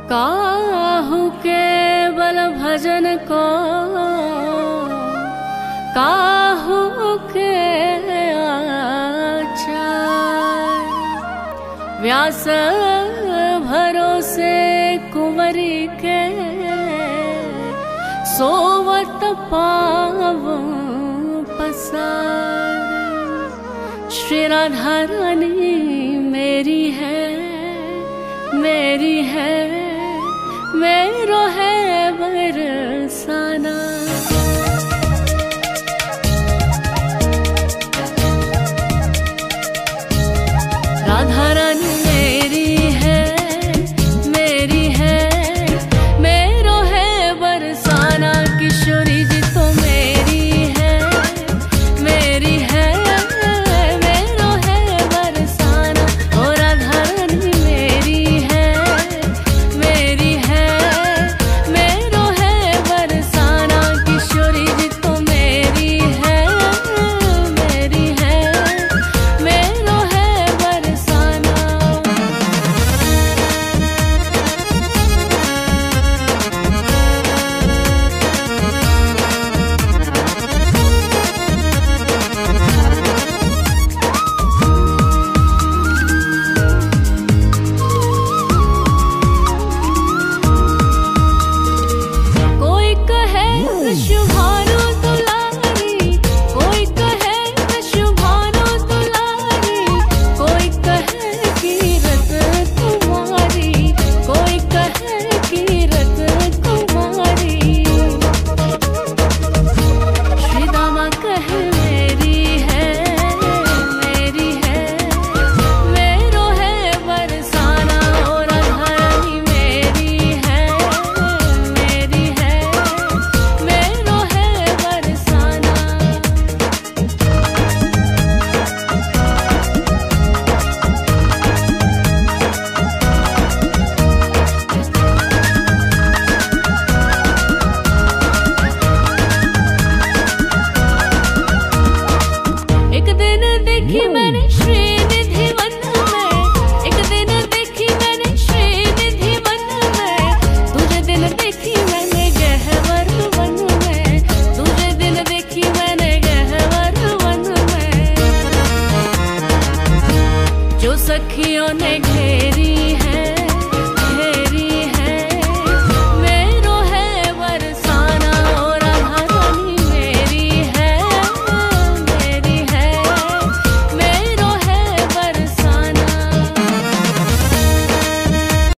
काहू केवल भजन को काहू के आचार। व्यास भरोसे कुंवरी के सोवत पावो पसार। श्री राधा रानी मेरी है मेरो है बरसाना। राधा रानी मेरी है मेरो है बरसाना। किशोरी जी तो मेरी है मेरो है बरसाना। ओ राधा रानी मेरी है मेरो है बरसाना। किशोरी जी तो मेरी है मेरो है बरसाना। कोई कहे शुभानु दुलारी, कोई कहे शुभानु दुलारी, कोई कहे कीरत कुमारी, कोई कहे कीरत कुमारी। श्री दामा कहे मेरी है मेरो है बरसाना। ओ राधा रानी मेरी है मेरो है बरसाना। एक दिन देखी मैंने श्रीनिधि वन में, एक दिन देखी मैंने श्रीनिधि वन में, दूसरे दिन देखी मैंने गहवर वन में, दूसरे दिन देखी मैंने गहवर वन में। जो सखियों ने घेरी